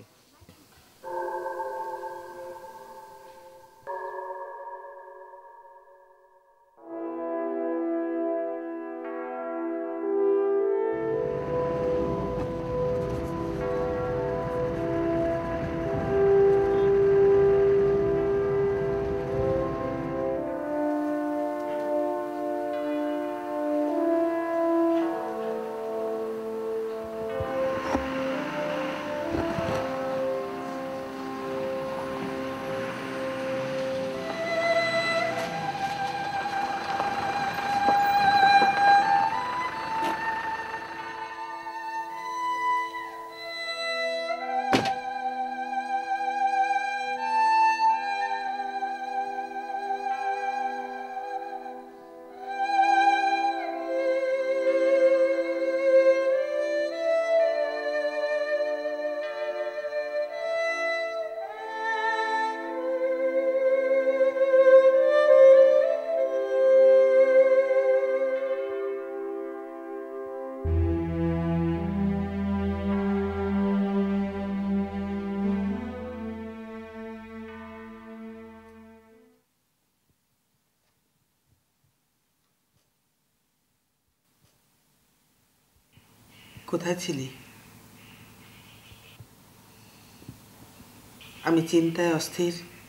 কোথায় ছিলি? আমি চিন্তায় অস্থির।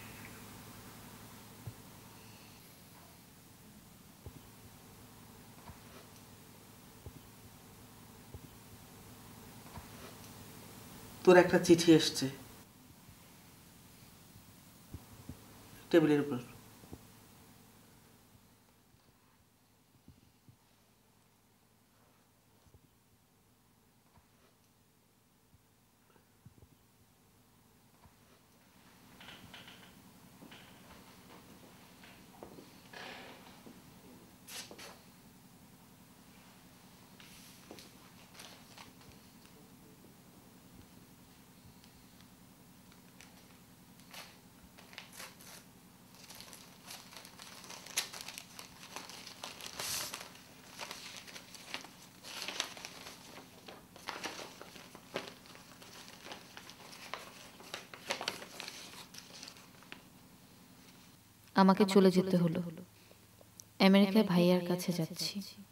তোর একটা চিঠি এসছে টেবিলের উপর। আমাকে চলে যেতে হলো, আমেরিকায় ভাইয়ার কাছে যাচ্ছি।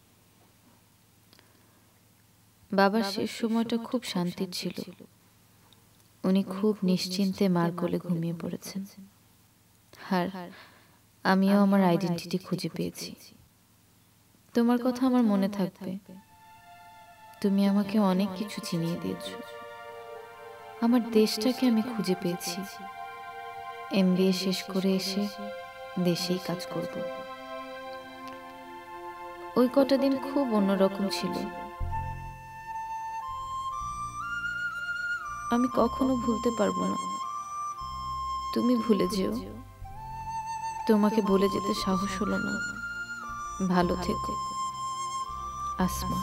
বাবার শেষ সময়টা খুব শান্তির ছিল, উনি খুব নিশ্চিন্তে মার কোলে ঘুমিয়ে পড়েছেন। আর আমিও আমার আইডেন্টিটি খুঁজে পেয়েছি। তোমার কথা আমার মনে থাকবে, তুমি আমাকে অনেক কিছু চিনিয়ে দিয়েছো। আমার দেশটাকে আমি খুঁজে পেয়েছি, MBA শেষ করে এসে দেশেই কাজ করব। ওই কটা দিন খুব অন্যরকম ছিল। আমি কখনো ভুলতে পারবো না। তুমি ভুলে যেও। তোমাকে বলে যেতে সাহস হলো না। ভালো থেকো Asma.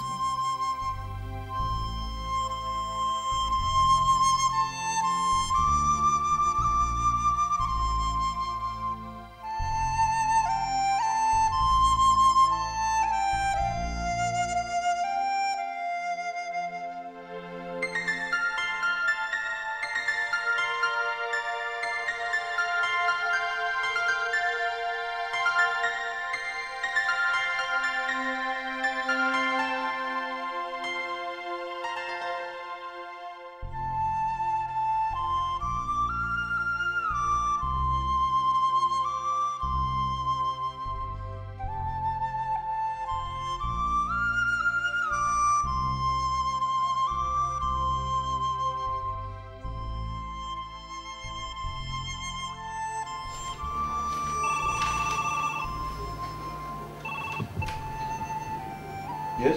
Yes?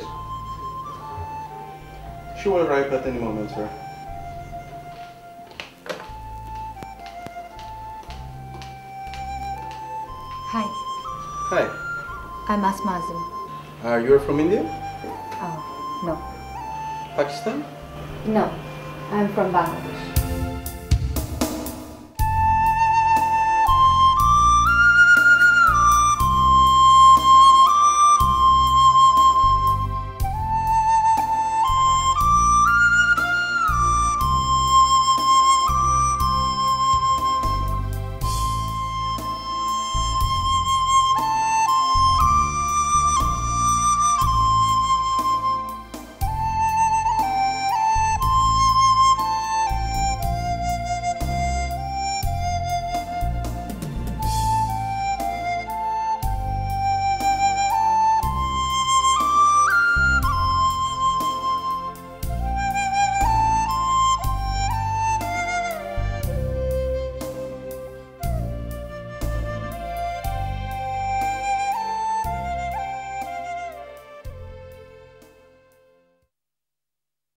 She will arrive at any moment, sir. Hi, Hi. I'm Asma Azim. You're from India? Oh, no. Pakistan? No, I'm from Bangladesh.